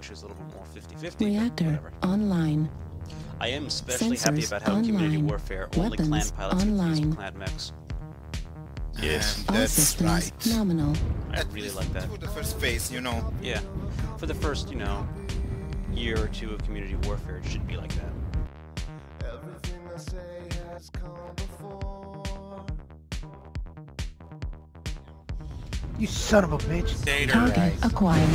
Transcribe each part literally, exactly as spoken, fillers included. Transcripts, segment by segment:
choose a little bit more fifty fifty. Reactor online. I am especially Sensors happy about how online. community warfare only clan Weapons pilots can use online. clan mechs. Yes, All that's systems right. nominal. I At really least like that. For the first phase, you know. Yeah, for the first, you know, year or two of community warfare, it should be like that. Everything I say has come before. You son of a bitch. Target Right. acquired.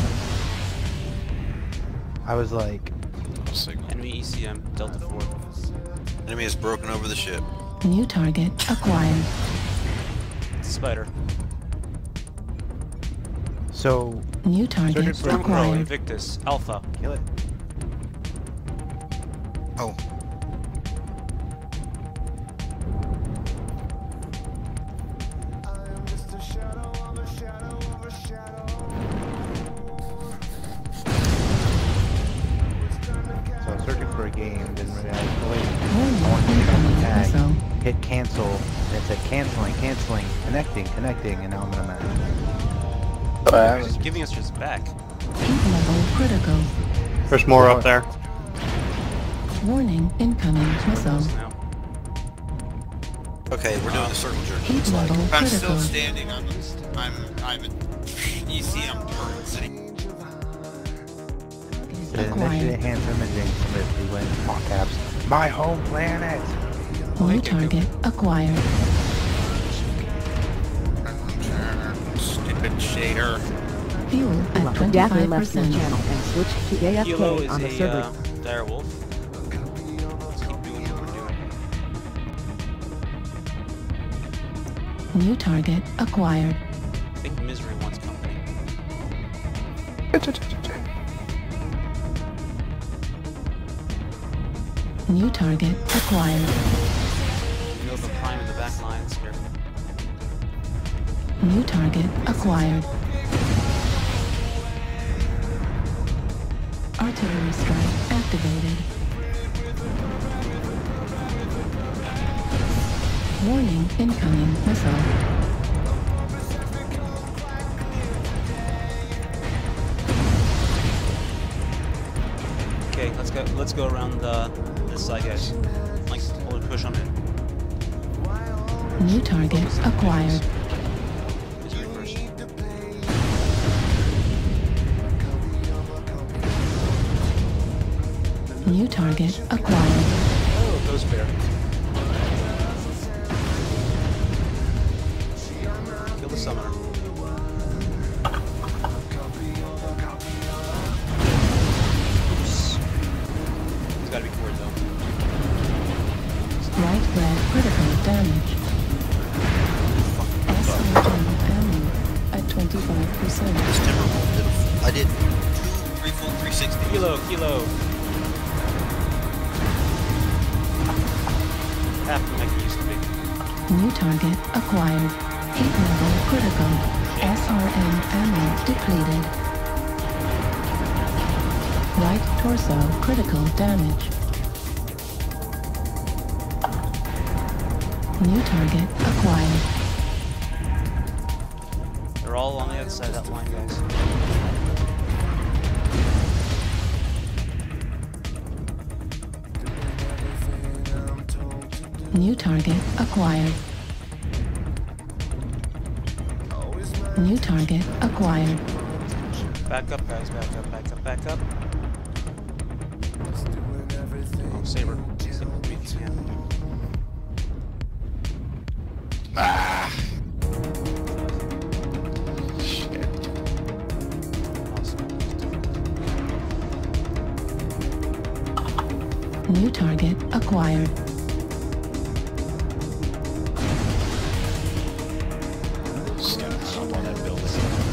I was like, Signal. Enemy E C M, Delta four. Enemy has broken over the ship. New target acquired. Spider. so New target Stormcrow, acquired. Invictus, Alpha. kill it. Oh. I am just a shadow of a shadow of a shadow. So I was searching for a game, didn't realize. Oh wait, Warning, I want to pick up incoming the tag. missile. Hit cancel, and it said canceling, canceling, connecting, connecting, and now I'm in a mess. He's giving us his back. Heat level critical. There's more up there. Warning, incoming missile. Now. Okay, we're doing the circle jerk. Heat Looks like. level I'm critical. still standing. I'm I'm I'm an E C M turret sitting. The initiative Acquired. hands imaging Smith, we win all caps. My home planet! New target acquired. Stupid shader. Fuel at Dagger twenty-five left your percent. channel and switched to A F Kilo K is on the a server. uh, dire wolf. Let's keep doing what we're doing. New target acquired. I think Misery wants company. New target acquired. Nova Prime in the back lines here. New target acquired. Artillery strike activated. Warning, incoming missile. Okay, let's go. Let's go around uh, this side, guys. Like, hold and push on it. New target acquired. Misery first. New target acquired. Oh, Ghost Bear. Kill the summoner. Oops. It's gotta be forward though. Right leg critical damage. S R M ammo at twenty-five percent. This Timberwolf did a f I did two, three full three sixty. Kilo, kilo. Half the mech used to be. New target acquired. Heat level critical. S R M ammo depleted. Right torso critical damage. New target acquired. They're all on the other side of that line, guys. New target acquired. New target acquired. Back up, guys. Back up, back up, back up. Oh, Saber. Saber, beat if you can. Ah. Shit. New target acquired. Scouts up on that building.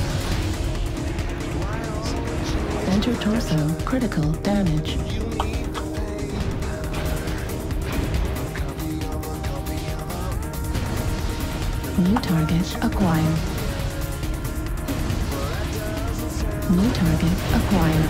Center torso critical damage. New target acquired. New target acquired.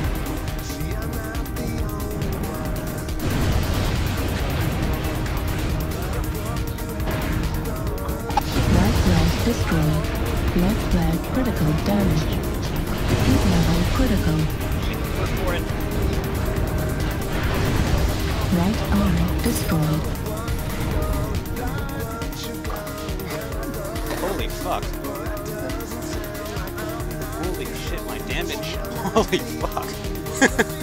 Right flag destroyed. Left flag critical damage. Heat level critical. We're for it. destroyed. Holy fuck. Holy shit, my damage. Holy fuck.